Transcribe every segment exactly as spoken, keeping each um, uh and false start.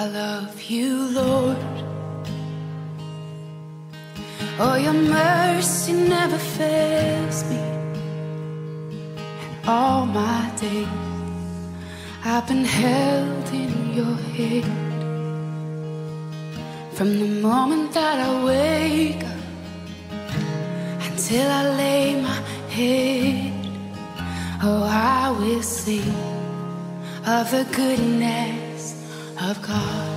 I love you, Lord. Oh, your mercy never fails me. And all my days I've been held in your hand. From the moment that I wake up until I lay my head, oh, I will sing of the goodness of God.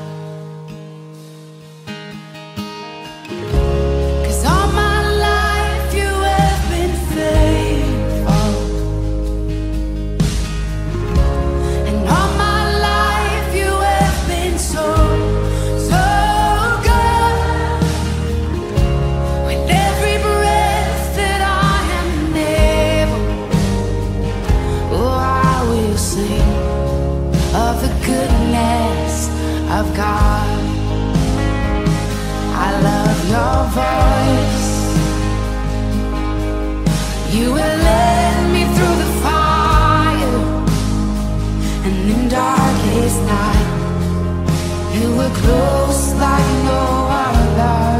'Cause all my life you have been faithful, and all my life you have been so, so good. With every breath that I am able, oh, I will sing of the goodness of God. I love your voice. You will lead me through the fire, and in darkest night you were close like no other.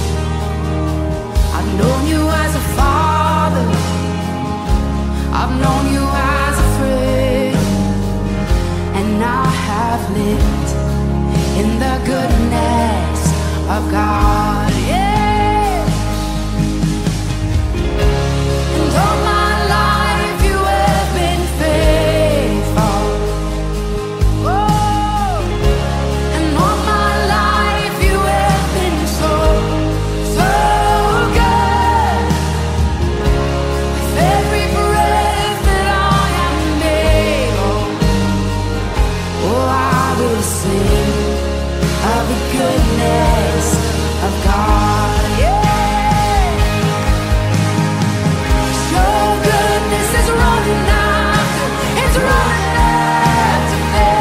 I've known you as a father, I've known you as a friend, and I have lived in the goodness of God, yeah. And all my life you have been faithful. Oh, and all my life you have been so, so good. With every breath that I am able, oh, I will sing of the goodness of God, yeah. Your goodness is running after, it's running after me.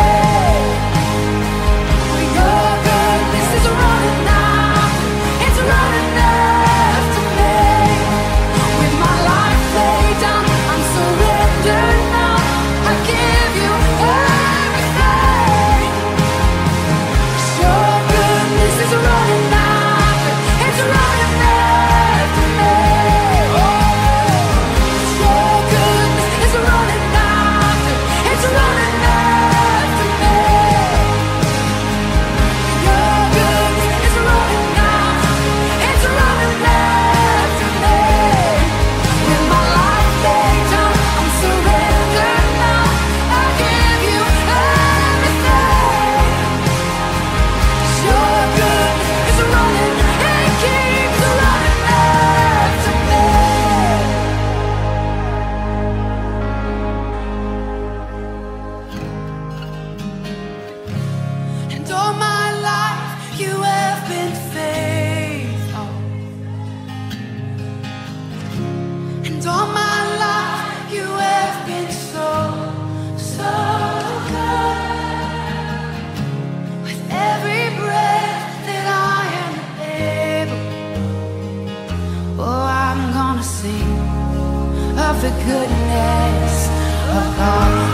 Your goodness is running after, it's running after me. With my life laid down, I'm surrendered now. I give you everything. Your goodness is running after, it's running after me. Oh, your goodness is running after, it's running after me. Your goodness is running after, it's running after me. With my life laid down, I'm surrendered now. I give you everything. Your goodness is running, it keeps running after me. And all my life you have been faithful, and all my life you have been so, so good. With every breath that I am able, oh, I'm gonna sing of the goodness of God.